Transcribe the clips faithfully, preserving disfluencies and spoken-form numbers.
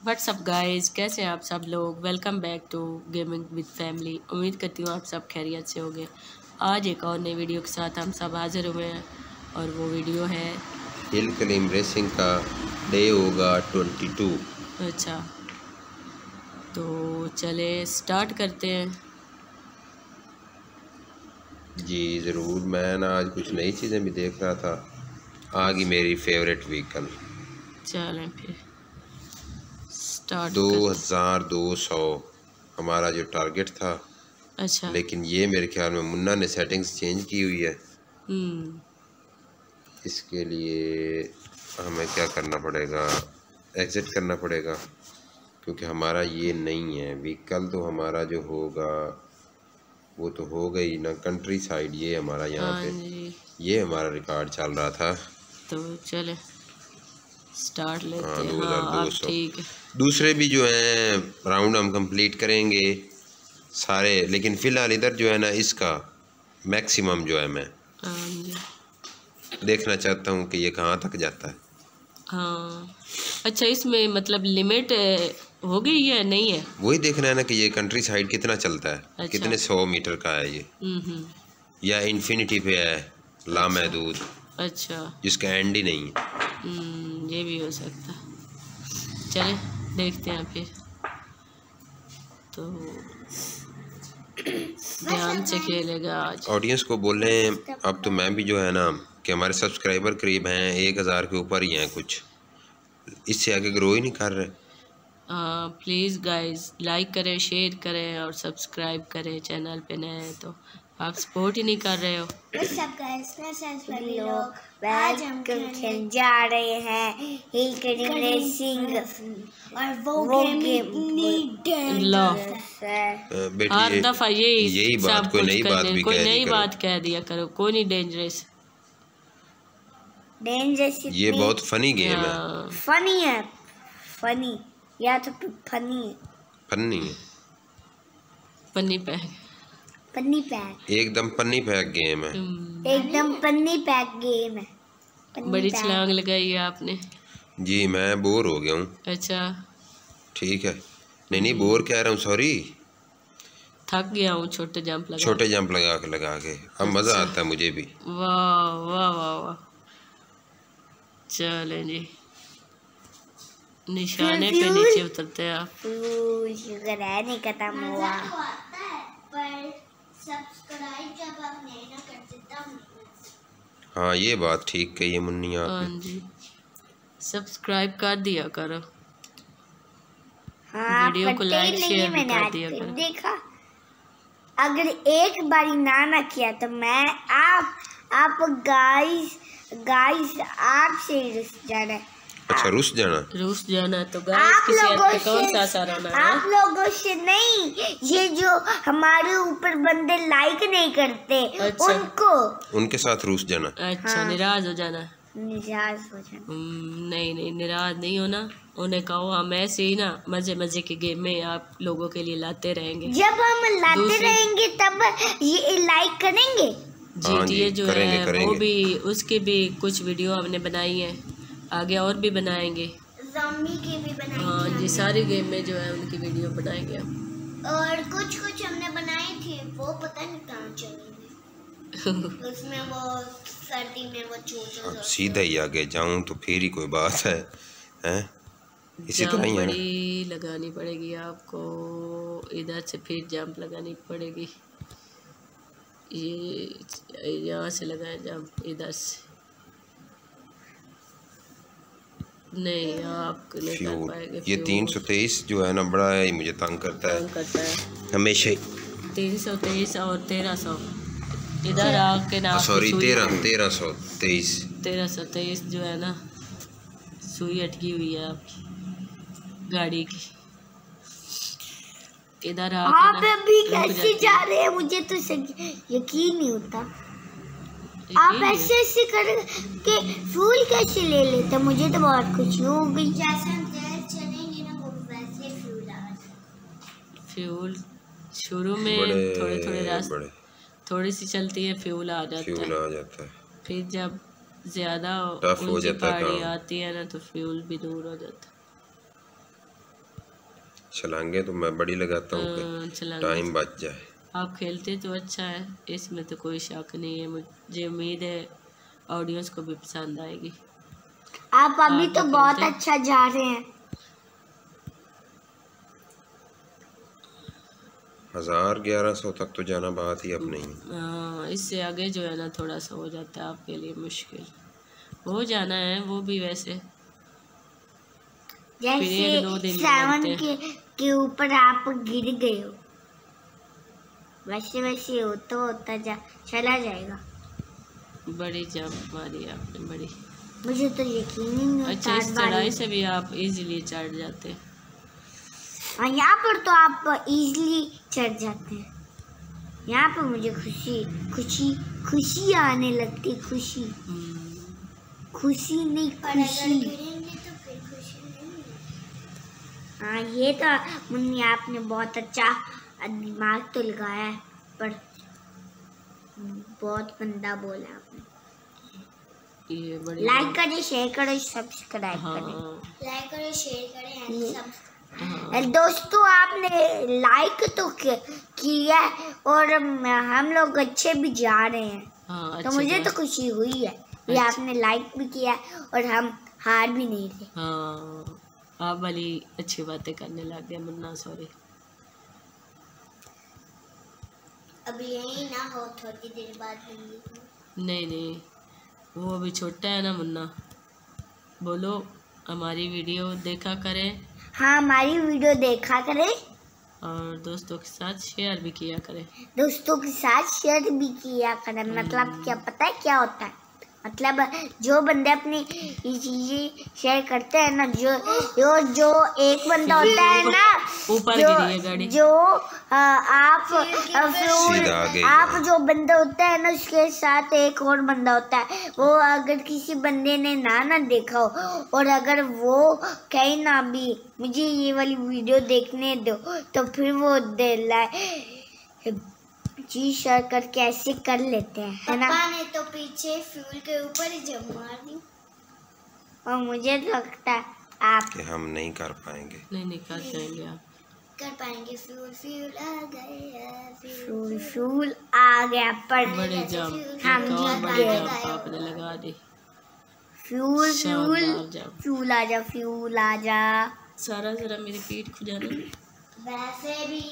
WhatsApp guys, कैसे हैं आप सब लोग। Welcome back to gaming with family. उम्मीद करती हूँ आप सब खैरियत से होंगे। आज एक और नई वीडियो के साथ हम सब हाजिर हुए हैं और वो वीडियो है हिल क्लाइंब रेसिंग का डे होगा ट्वेंटी टू। अच्छा, तो चले स्टार्ट करते हैं। जी ज़रूर। मैं ना आज कुछ नई चीज़ें भी देख रहा था। आ गई मेरी फेवरेट व्हीकल। चलें फिर स्टार्ट दो करते। हज़ार दो सौ हमारा जो टारगेट था। अच्छा। लेकिन ये मेरे ख्याल में मुन्ना ने सेटिंग्स चेंज की हुई है। हम्म इसके लिए हमें क्या करना पड़ेगा, एग्ज़िट करना पड़ेगा, क्योंकि हमारा ये नहीं है व्हीकल। तो हमारा जो होगा वो तो हो गई ना कंट्री साइड। ये हमारा यहाँ हाँ पे जी, ये हमारा रिकॉर्ड चल रहा था। तो चले स्टार्ट लेते हाँ हैं। दो हज़ार हाँ दो अब सौ ठीक है। दूसरे भी जो हैं राउंड हम कंप्लीट करेंगे सारे। लेकिन फ़िलहाल इधर जो है ना इसका मैक्सिमम जो है मैं हाँ जी। देखना चाहता हूँ कि ये कहाँ तक जाता है। हाँ अच्छा, इसमें मतलब लिमिट हो गई है नहीं है? वही देखना है ना कि ये कंट्री साइड कितना चलता है। अच्छा। कितने सौ मीटर का है ये, हम्म हम्म या इन्फिनिटी पे है लामहदूद, अच्छा। जिसका एंड ही नहीं है। हम्म ये भी हो सकता है। चले देखते हैं फिर। तो ध्यान से खेलेगा आज। ऑडियंस को बोलें अब तो मैं भी जो है ना कि हमारे सब्सक्राइबर करीब हैं एक हज़ार के ऊपर ही हैं, कुछ इससे आगे ग्रो ही नहीं कर रहे। हाँ प्लीज़ गाइस, लाइक करें, शेयर करें और सब्सक्राइब करें। चैनल पे नए हैं तो आप सपोर्ट ही नहीं कर रहे हो। लोग आज हम खेलने जा रहे हैं हिल क्लाइंब रेसिंग, और वो, वो गेम इतनी लो बेटी हर दफा यही यही बात सब कोई कुछ नई बात करने, भी कोई कह दी नई करो। बात कह दिया करो। कोई नहीं डेंजरस। डेंजरस ये बहुत फनी गेम है। हाँ फनी है, फनी या तो फनी है, फनी है, पन्नी पैक। पन्नी पैक, एकदम पन्नी पैक गेम है। एकदम पन्नी पैक गेम है। पन्नी बड़ी पैक। छलांग लगाई है आपने। जी मैं बोर हो गया हूँ। अच्छा, ठीक है, नहीं नहीं बोर कह रहा हूँ, सॉरी। थक गया हूँ छोटे जंप लगा। छोटे जंप लगा के लगा के अब मज़ा अच्छा। आता है मुझे भी। वाह वाह वाह वाह। चलें जी, निशाने पे नीचे उतरते हैं आप। शुक्र है नहीं खत्म हुआ। हाँ ये बात ठीक कही है मुन्नी हाँ आपने। जी, सब्सक्राइब कर दिया करो। हाँ, वीडियो को करते ही लाइक नहीं शेयर है, भी मैंने कर आज दिया तक करो। देखा। अगर एक बारी ना ना किया तो मैं आप आप गाइस गाइस आपसे रुस जाना है। अच्छा रुस जाना। रूस जाना तो गाइस आप किसी लोगों पे कौन सा से असर होना आप है? लोगों से नहीं, ये जो हमारे ऊपर बंदे लाइक नहीं करते अच्छा। उनको, उनके साथ रुस जाना। अच्छा, हाँ। निराश हो जाना। निराश हो जाना। हम्म, नहीं नहीं निराश नहीं होना। उन्हें कहो हम ऐसे ही ना मजे मजे के गेम में आप लोगों के लिए लाते रहेंगे। जब हम लाते दूसरी- रहेंगे तब ये लाइक करेंगे। जी हाँ जी, जी, ये जो करेंगे, है करेंगे। वो भी, उसकी भी कुछ वीडियो हमने बनाई है, आगे और भी बनाएंगे। ज़ॉम्बी की भी बनाई हाँ थी जी, हमने। सारी गेम में जो है उनकी वीडियो बनाएंगे हम। और कुछ कुछ हमने बनाई थी, वो पता नहीं कहाँ चली गई। उसमें वो सर्दी में वो चूचों अब सीधा ही आगे जाऊं तो फिर ही कोई बात है, हैं? इसी तरह जंप ही है ना। बड़ी लगानी पड़ेगी आपको, इधर से फिर जंप लगानी पड़ेगी। ये यहाँ से लगाए जंप, इधर से नहीं आप नहीं कर फ्यूल पाएंगे। ये तीन सौ तेईस जो है ना बड़ा है, मुझे तंग करता है तंग करता है। हमेशा ही। तीन सौ तेईस और तेरह सौ इधर आके ना सॉरी तेरह तेरह सौ तेईस तेरह सौ तेईस जो है ना, सुई अटकी हुई है आपकी गाड़ी की। इधर आके आप ना अभी रुक कैसे जाती जा है। रहे हैं, मुझे तो यकीन नहीं होता। यकीन आप है? ऐसे ऐसे करके फ्यूल कैसे ले लेते, मुझे तो बहुत खुशी हो गई। जैसे हम तेज चलेंगे ना वो वैसे फ्यूल आ जाता। फ्यूल शुरू में बड़े थोड़े थोड़े रास्ते बड़े थोड़ी सी चलती है, फ्यूल आ जाता फ्यूल है। आ जाता है। फिर जब ज़्यादा टफ हो ऊंची जाता है पहाड़ी काम। आती है ना तो फ्यूल भी दूर हो जाता है। छलांगे तो मैं बड़ी लगाता हूँ हाँ, कि छलांगे टाइम बच जाए। आप खेलते तो अच्छा है, इसमें तो कोई शक नहीं है। मुझे उम्मीद है ऑडियंस को भी पसंद आएगी। आप अभी आप तो भी बहुत खेलते? अच्छा जा रहे हैं। हजार ग्यारह सौ तक तो जाना बात ही अब नहीं। हाँ, इससे आगे जो है ना थोड़ा सा हो जाता है आपके लिए मुश्किल। हो जाना है वो भी वैसे, फिर जैसे एक दो दिन सेवन लगते के हैं। के ऊपर आप गिर गए हो, वैसे वैसे होता होता जा चला जाएगा। बड़ी जंप मारी आपने, बड़ी। मुझे तो यकीन ही नहीं होता। अच्छा, इस हर बारी- चढ़ाई से भी आप इजीली चढ़ जाते हैं। हाँ, यहाँ पर तो आप इजीली चढ़ जाते हैं। यहाँ पर मुझे खुशी खुशी खुशी आने लगती, खुशी हम्म, खुशी नहीं खुशी। हाँ, ये तो मुन्नी आपने बहुत अच्छा दिमाग तो लगाया है, पर बहुत गंदा बोला आपने। ये बड़ी लाइक जंप- करें, शेयर करें, सब्सक्राइब हाँ करें। लाइक करें, शेयर करें, हाँ, सब्सक्राइब। दोस्तों, आपने लाइक तो कि- किया है और हम लोग अच्छे भी जा रहे हैं, हाँ, तो अच्छे मुझे जा- तो खुशी हुई है कि अच्छा। आपने लाइक भी किया है और हम हार भी नहीं रहे। हाँ, आप वाली अच्छी बातें करने लग गए मुन्ना, सॉरी। अब यही ना हो, थोड़ी देर बाद नहीं नहीं, वो अभी छोटा है ना मुन्ना। बोलो, हमारी वीडियो देखा करें हाँ, हमारी वीडियो देखा करें, और दोस्तों के साथ शेयर भी किया करें। दोस्तों के साथ शेयर भी किया करें। मतलब क्या पता है क्या होता है? मतलब जो बंदे अपनी ये चीजें शेयर करते हैं ना, जो जो जो एक बंदा होता है ना, ऊपर जो गिरी है गाड़ी। जो आ, आप आ, फिर सीधा आ गई आप है। जो बंदा होता है ना, उसके साथ एक और बंदा होता है। वो अगर किसी बंदे ने ना ना देखा हो और अगर वो कहीं ना भी मुझे ये वाली वीडियो देखने दो, तो फिर वो दे लाए जी शेयर करके ऐसे कर लेते हैं, है ना? पापा ने तो पीछे फ्यूल के ऊपर ही जम मार दी। और मुझे लगता है आप कि हम नहीं कर पाएंगे। नहीं नहीं, कर जाएंगे आप। कर पाएंगे। फ्यूल फ्यूल आ गया, फ्यूल फ्यूल आ गया, पर बड़ी जंप, हम एक और जीत बड़ी गए। जंप आपने लगा दी। फ्यूल फ्यूल शानदार जंप। फ्यूल आ जा, फ्यूल आ जा। सारा जरा मेरी पीठ खुजाना। वैसे भी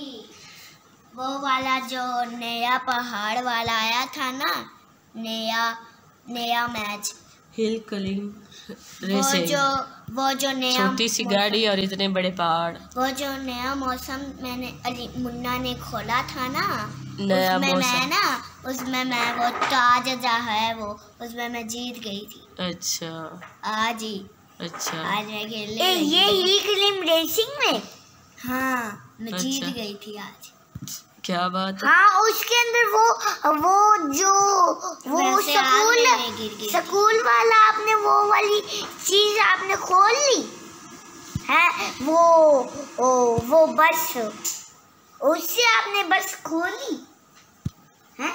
वो वाला जो नया पहाड़ वाला आया था ना, नया नया मैच, हिल क्लाइंब वो रेसिंग, जो वो जो नया छोटी सी गाड़ी और इतने बड़े पहाड़। वो जो नया मौसम मैंने अली मुन्ना ने खोला था ना, नया उसमें मैं मौसम। ना उसमें मैं वो ताज जा है वो उसमें मैं जीत गई थी। अच्छा आज ही अच्छा आज मैं खेलने ए, गई ये थी। ही क्लिम रेसिंग में। हाँ, मैं जीत अच्छा। गई थी आज। क्या बात है। हाँ, उसके अंदर वो वो जो वो वैसे आज स्कूल मैंने गिर गई। स्कूल वाला आपने वो वाली चीज आपने खोल ली है, वो ओ, वो बस उससे आपने बस खोली है,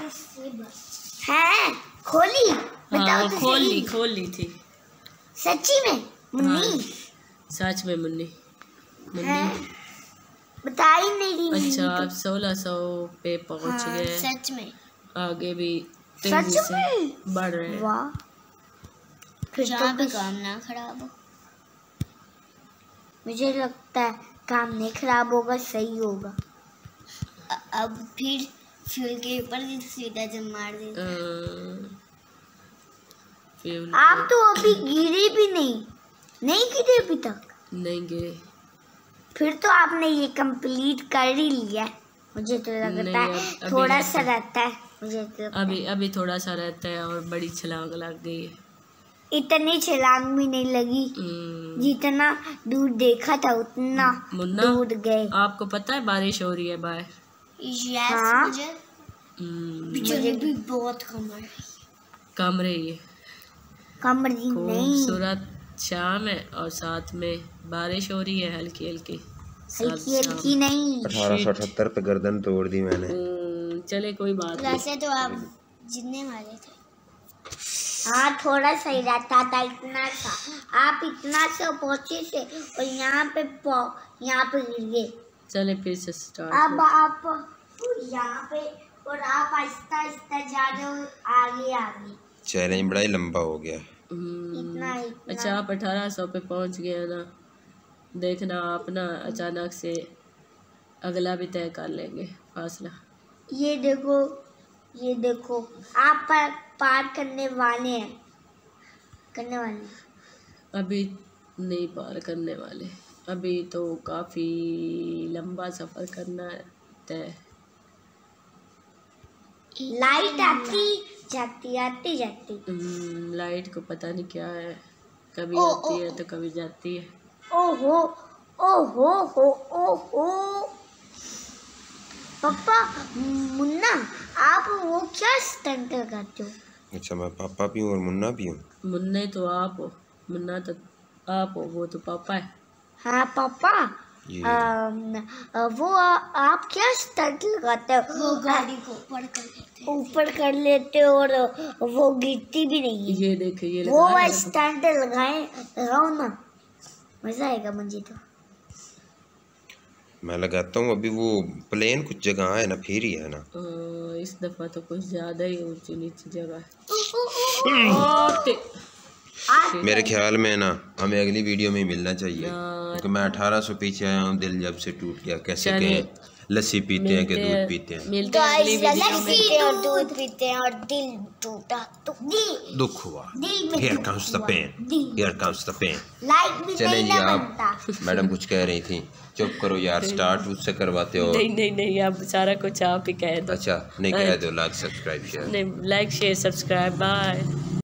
है खोली। बताओ हाँ, तो खोल सही। ली खोल ली थी। सच्ची में मुन्नी? हाँ, सच में मुन्नी है, मुन्नी। बता ही नहीं रही मुन्नी अच्छा, तो। आप सोलह सौ पे पहुंच हाँ, गए। सच में। आगे भी सच तेजी से में? बढ़ रहे हैं। वाह, फिर जहाँ तो पे कुछ- काम ना खराब हो। मुझे लगता है काम नहीं खराब होगा, सही होगा। अ- अब फिर फ्यूल के ऊपर ही सीधा जम मार दे। अ, फ्यूल आप तो अभी गिरे भी नहीं नहीं गिरे अभी तक। नहीं गिरे। फिर तो आपने ये कंप्लीट कर ही लिया है। मुझे तो लगता नहीं, है अब- अभी थोड़ा रहता सा है। रहता है। मुझे तो लगता अभी अभी थोड़ा सा रहता है और बड़ी छलांग लग गई है। है इतनी छलांग भी नहीं लगी, हम्म, जितना दूर देखा था उतना मुन्ना, दूर गए। आपको पता है बारिश हो रही है बाहर। यस, हाँ। मुझे हम्म, बिजली भी बहुत कम है। कम रही है। कमर जी नहीं, खूबसूरत शाम है और साथ में बारिश हो रही है हल्की हल्की। साथ हल्की शाम। हल्की नहीं। अठारह सौ अठहत्तर पे गर्दन तोड़ दी मैंने। हम्म, चले कोई बात नहीं। वैसे तो आप जीतने वाले थे। हाँ थोड़ा सही रहता था, इतना सा आप इतना से पहुंचे थे और यहाँ पे यहाँ पे गिर गए। चले फिर से स्टार्ट। अब आप यहाँ पे और आप आहिस्ता आहिस्ता जा रहे हो आगे आगे। चैलेंज बड़ा ही लंबा हो गया। इतना इतना अच्छा आप अठारह सौ पे पहुंच गए ना, देखना आप ना अचानक से अगला भी तय कर लेंगे फासला। ये देखो ये देखो आप पर पार करने वाले हैं, करने वाले हैं। अभी नहीं पार करने वाले, अभी तो काफ़ी लंबा सफ़र करना है तय। लाइट आती जाती आती जाती। हम्म, लाइट को पता नहीं क्या है, कभी ओ, आती ओ, है तो कभी जाती है। ओहो ओहो हो ओहो पापा मुन्ना आप वो क्या स्टंट करते हो? अच्छा मैं पापा भी हूँ और मुन्ना भी हूँ। मुन्ने तो आप हो, मुन्ना तो आप हो, वो तो पापा है। हाँ पापा आम, वो आ, आप क्या स्टंट लगाते हो? वो गाड़ी को ऊपर कर लेते हैं। ऊपर कर लेते हो और वो गिरती भी नहीं है। ये देखे ये वो लगा है ना। स्टंट लगाए लगाओ ना, मजा आएगा मुझे तो। मैं लगाता हूँ। अभी वो प्लेन कुछ जगह है ना, फिर ही है ना। आ, इस दफ़ा तो कुछ ज़्यादा ही ऊंची नीची जगह है। ओ, ते- मेरे ख्याल में ना हमें अगली वीडियो में ही मिलना चाहिए, क्योंकि मैं अठारह सौ पीछे आया हूँ, दिल जब से टूट गया। कैसे चलिए, कहें, लस्सी पीते हैं कि मिलते दूध हैं- पीते हैं। मिलते हैं अगली वीडियो में। पीते हैं और दूध पीते हैं और दिल टूटा तो दिल दुख हुआ। दिल में Here दुख comes the हुआ। pain. दिल Here comes the pain. Light भी चलें नहीं जी, ना आप बनता। मैडम कुछ कह रही थी। चुप करो यार, स्टार्ट उससे करवाते हो। नहीं नहीं नहीं, आप सारा कुछ आप ही कह दो। अच्छा नहीं कह दो, लाइक सब्सक्राइब शेयर। नहीं, लाइक शेयर सब्सक्राइब बाय।